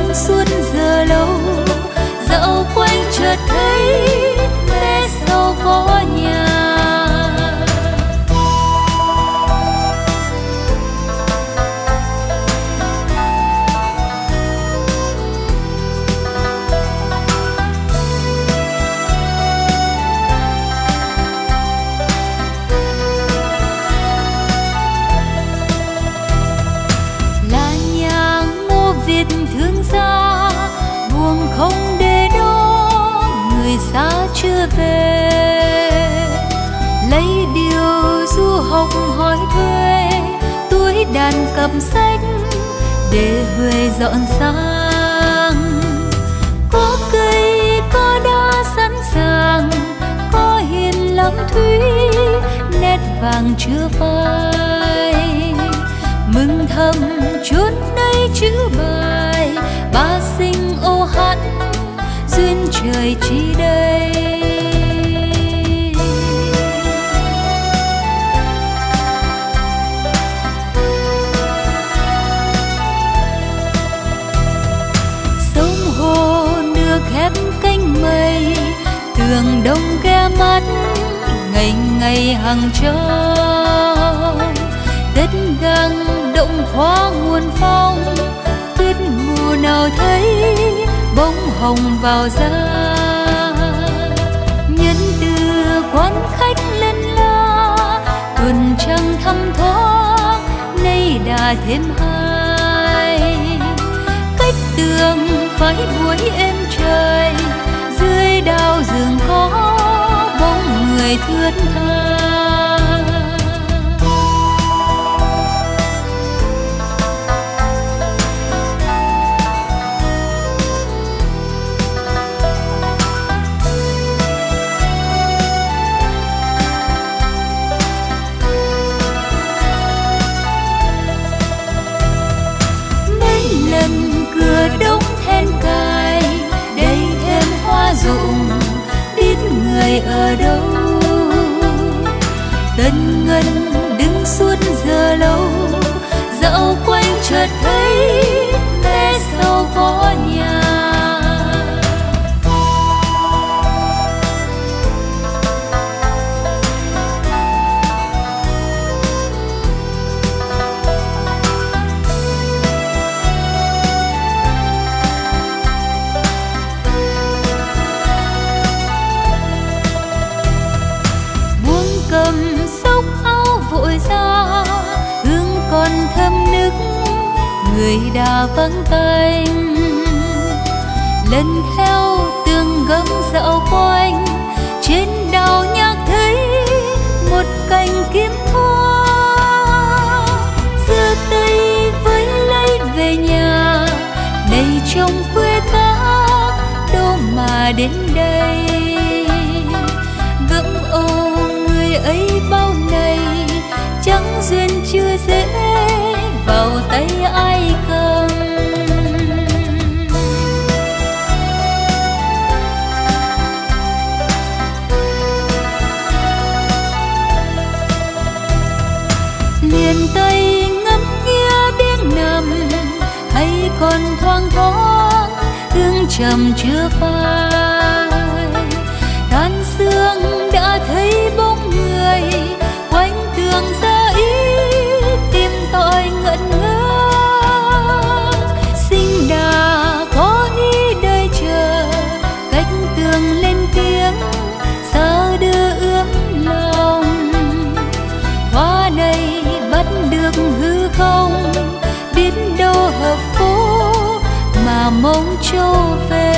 ngắm suốt giờ lâu, dạo quanh chợt thấy mé sau có nhà. Thương xa buồn không để đó, người xa chưa về. Lấy điều du học hỏi thuê, túi đàn cầm sách để Huế dọn sang. Có cây có đá sẵn sàng, có hiền Lam Thuy nét vàng chưa phai. Mừng thầm chốn đây chữ bài, ba sinh ô hát duyên trời chi đây. Sông hồ nước khép cánh mây, tường đông ghé mắt ngày ngày hàng trông. Đất gang động khóa nguồn phong, tuyết mù nào thấy bông hồng vào da. Nhân từ quán khách lân la, tuần trăng thăm thoáng nay đã thêm hai. Cách tường phải buổi êm trời, dưới đào giường có bóng người thướt tha. Cửa đóng then cài đầy thêm hoa rụng, biết người ở đâu. Tân ngân đứng suốt giờ lâu, dạo quanh chợt thấy mé sau có nhà. Người đã vắng tanh, lần theo tường gấm dạo quanh, trên đào nhạc thấy một cành kiếm hoa. Xưa Tây với lấy về nhà, này trong quê ta đâu mà đến đây. Gẫm ô người ấy bao này, chẳng duyên chưa dễ vào tay ai cầm. Liền tay ngắm nghĩa biếng nằm, hay còn thoang thoáng hương trầm chưa phai. Tan sương đã thấy bóng người, quanh tường ra ý tìm tội ngẩn ngơ. Sinh đà có ý đời chờ, cách tường lên tiếng sao đưa ướm lòng. Hoa này bắt được hư không, biết đâu hợp phố mà mong châu về.